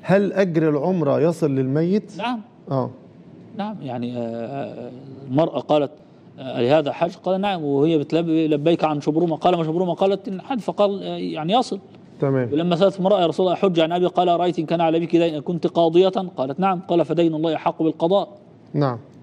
هل أجر العمرة يصل للميت؟ نعم. نعم، يعني المرأة قالت لهذا حج؟ قال نعم، وهي بتلبي لبيك عن شبرمة، قال ما شبرمة؟ قالت إن حج، فقال يعني يصل. تمام. ولما سألت امرأة يا رسول الله حج عن أبي؟ قال أرأيت إن كان على أبيك دين كنت قاضية؟ قالت نعم. قال فدين الله أحق بالقضاء. نعم.